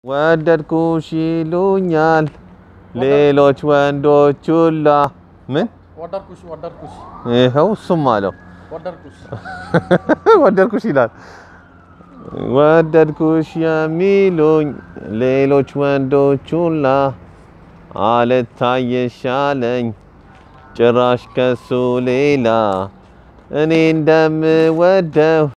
ወደድኩሽ ይሉኛል ሌሎች ወንዶች ሁላ ምን ወደድኩሽ ይኸው እሱም አለው ወደድኩሽ ይላል ወደድኩሽ የሚሉኝ ሌሎች ወንዶች ሁላ አልታየሻለኝ ጭራሽ ከሱ ሌላ እኔ እንደምወደው